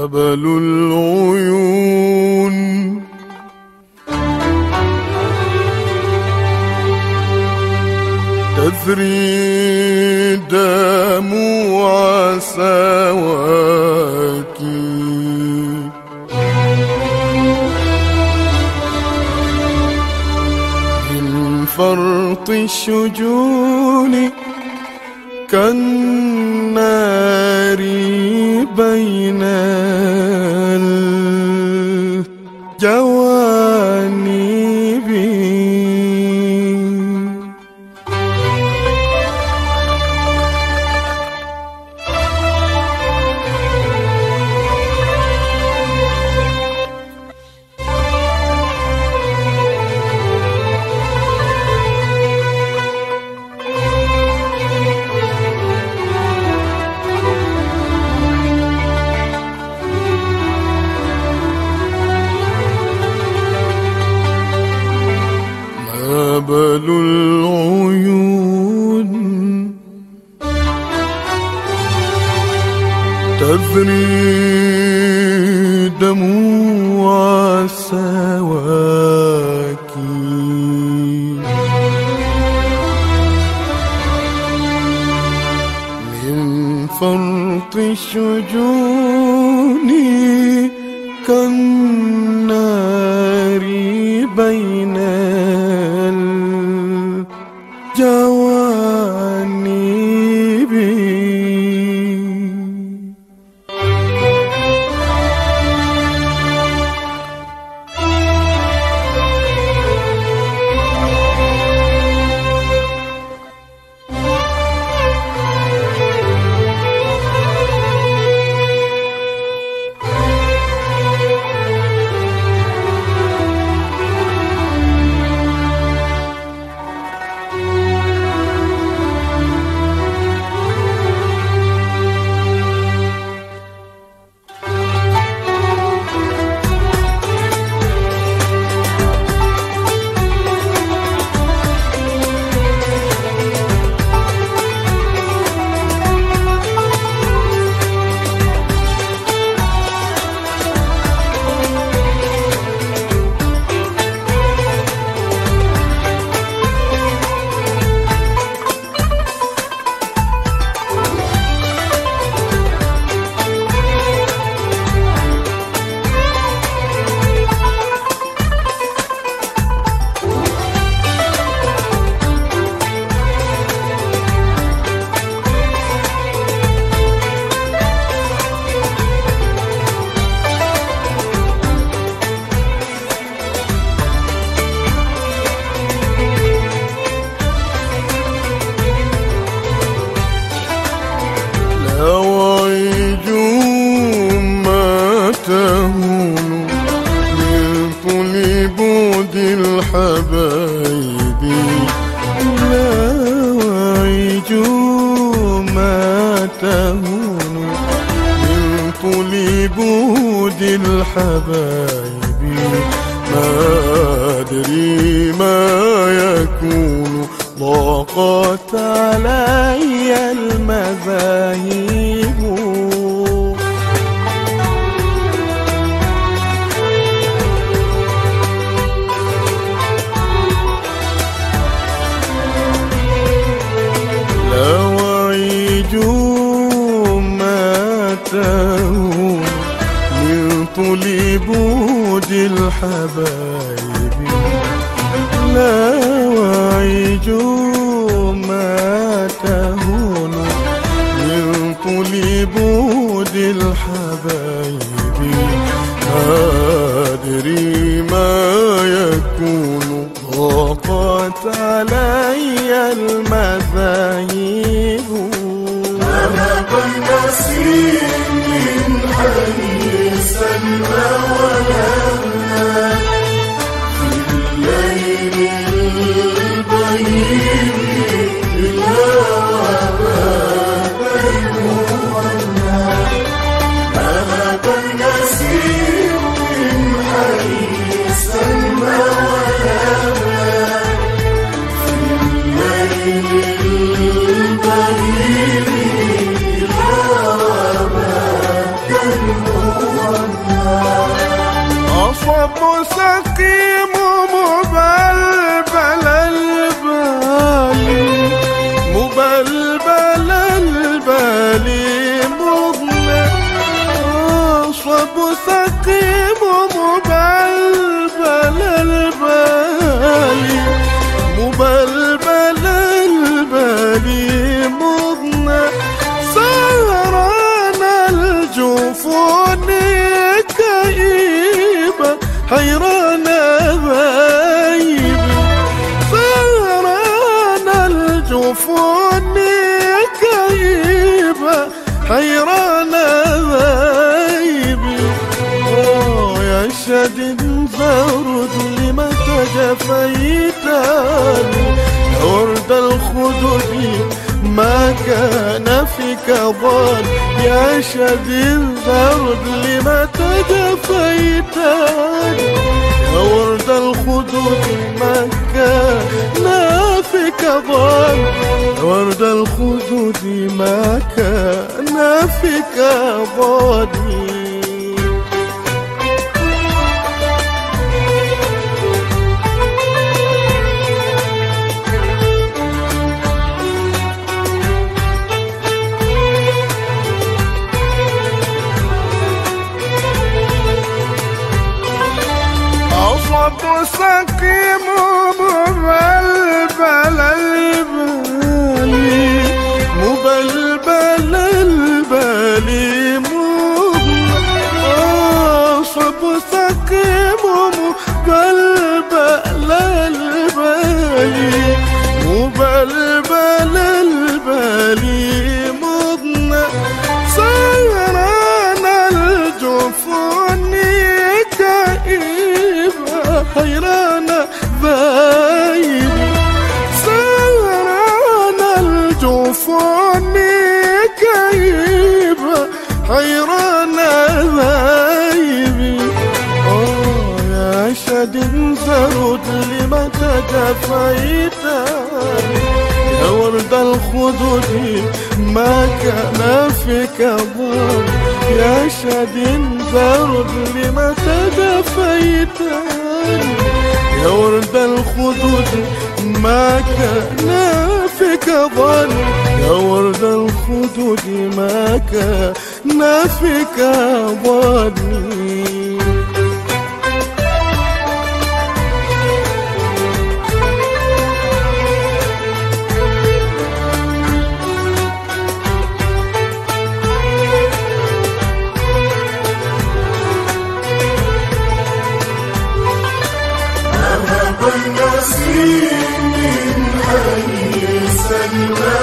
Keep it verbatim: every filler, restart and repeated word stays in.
هبل العيون تذري دموع سواكي من فرط الشجون كالنار بين الجوانب. هبل العيون تذري دموع سواكي من فرط الشجون كالنار بين الجوانب. لوعج ما تهون من طول بعد الحبايب. لوعج ما تهون من طول بعد الحبايب. ما أدري ما يكون ضاقت علي المذاهب. لوعج ما تهون من طول بعد الحبايب. لوعج ما تهون من طول بعد الحبايب. أدري ما يكون ضاقت علي المذاهب. ذهب النسيم من حيث المولى في الليل البهيم. ذهب النسيم من حيث المولى في الليل البهيم. صب سقيم مبلبل البالي مبلبل البالي مضنى سهران الجفون كئيبة حيران غايب سهران الجفون كئيبة حيران غايب يا شديد زرد لمتى جفيتني ورد الخدود ما كان فيك ضال يا شديد زرد لمتى جفيتني ورد الخدود ما كان فيك ضال ورد الخدود ما كان فيك ضال صب سقيم مبلبل البالي مبلبل البالي صب سقيم مبلبل البالي مبلبل البالي مضنى سهران الجفون كئيبة حيران غايب سهران الجفون كئيبة حيران غايب يا شديد زرد لمتى جفيتني يا ورد الخدود ما كان فيك ضال يا شديد زرد لمتى جفيتني يا ورد الخدود ما كان فيك ضال يا ورد الخدود ما كان فيك ضال النسيم من حي سلمى